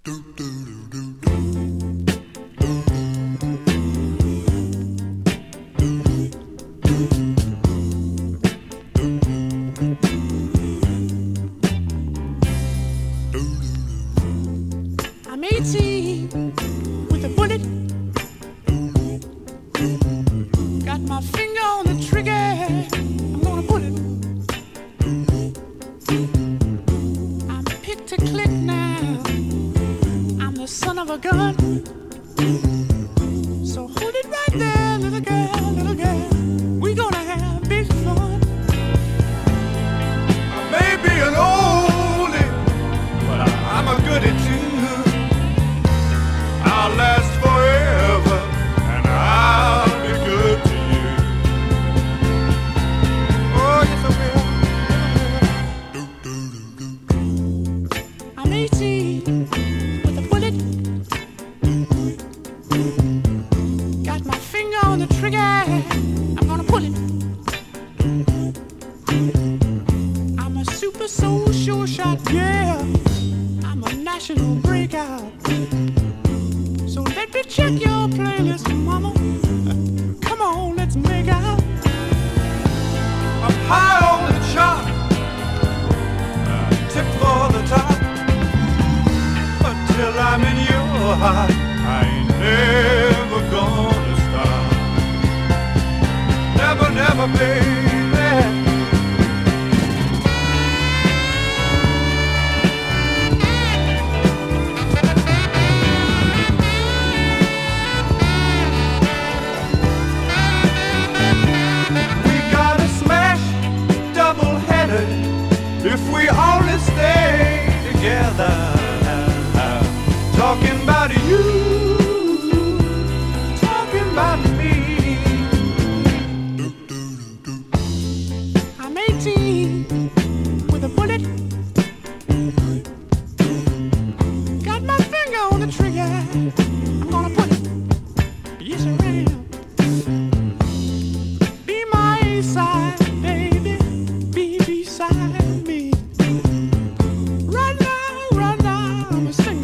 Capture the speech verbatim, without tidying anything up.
I'm eighteen with a bullet. Got my finger on the trigger. I'm gonna pull it. I'm picked to click now. I'm the son of a gun. So hold it right there, little girl, little girl. We gonna have big fun. I may be an oldie, but I'm a goodie too. I'll last forever, and I'll be good to you. Oh, yes, I will. I'm eighteen with a bullet. Got my finger on the trigger. I'm gonna pull it. I'm a super soul sure shot, yeah. I'm a national breakout. So let me check your playlist, mama. Come on, let's make out. I'm high on the chart, tip for the top. Until I'm in your heart, I ain't never gonna stop. Never, never, baby. If we only stay together, talking about you, talking about me. I'm eighteen with a bullet. Got my finger on the trigger. I'm gonna put it. Yes, I am. Be my A-side, baby. Be beside me. Right now, right now, I'm a singer.